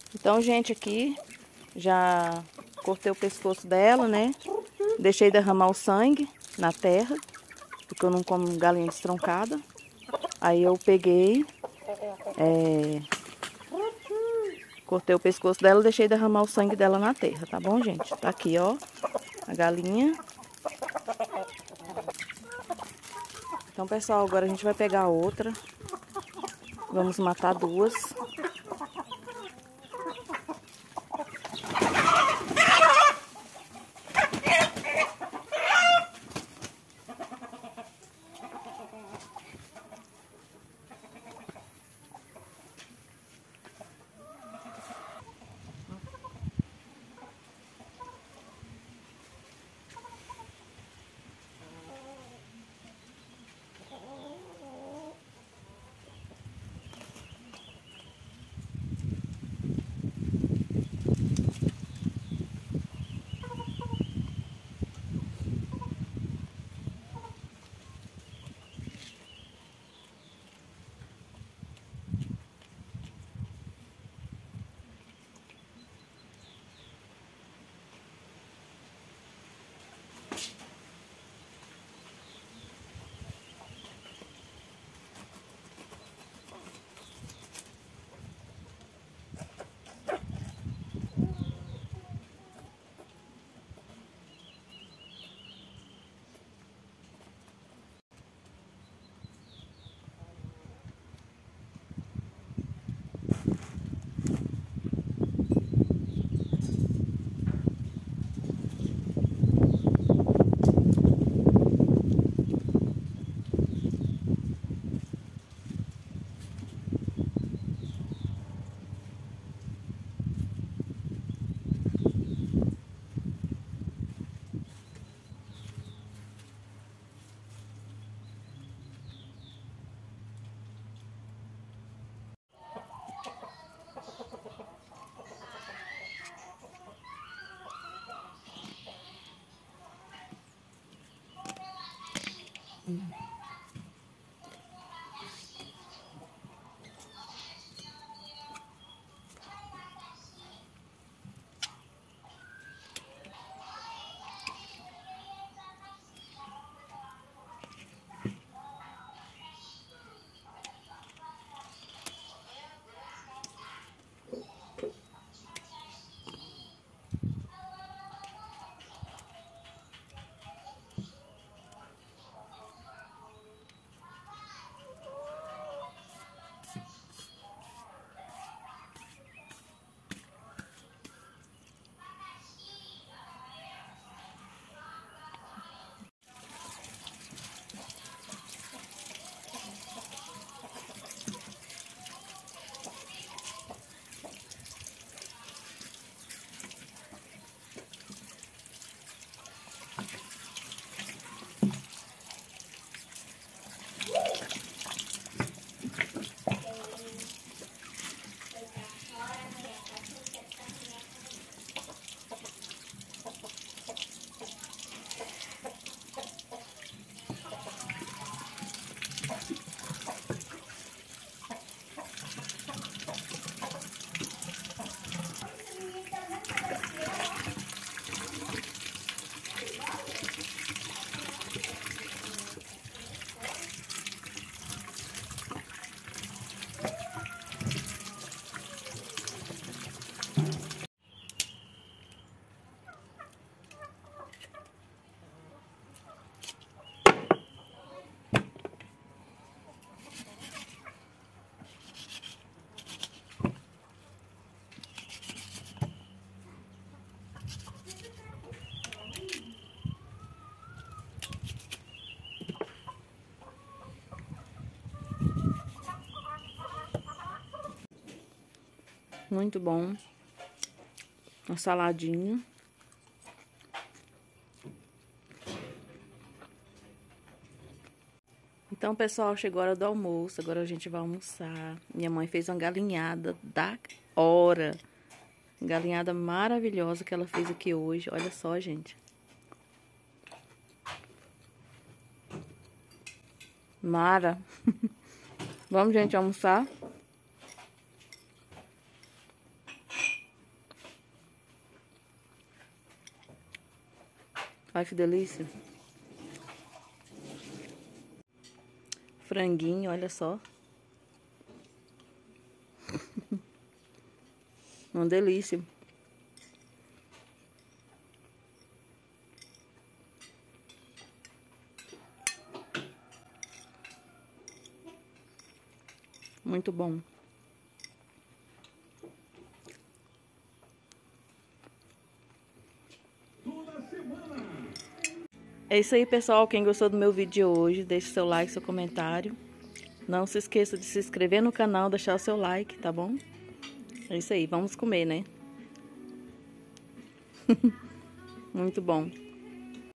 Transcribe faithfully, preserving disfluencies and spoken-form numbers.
Então, gente, aqui já cortei o pescoço dela, né? Deixei derramar o sangue na terra, porque eu não como galinha destroncada. Aí eu peguei, é, cortei o pescoço dela e deixei derramar o sangue dela na terra, tá bom, gente? Tá aqui, ó, a galinha. Então, pessoal, agora a gente vai pegar outra. Vamos matar duas. Muito bom. Uma saladinha. Então, pessoal, chegou a hora do almoço. Agora a gente vai almoçar. Minha mãe fez uma galinhada da hora. Galinhada maravilhosa que ela fez aqui hoje. Olha só, gente. Mara. Vamos, gente, almoçar? Ai, que delícia. Franguinho, olha só. Uma delícia. Muito bom. É isso aí, pessoal. Quem gostou do meu vídeo de hoje, deixe seu like, seu comentário. Não se esqueça de se inscrever no canal, deixar o seu like, tá bom? É isso aí, vamos comer, né? Muito bom.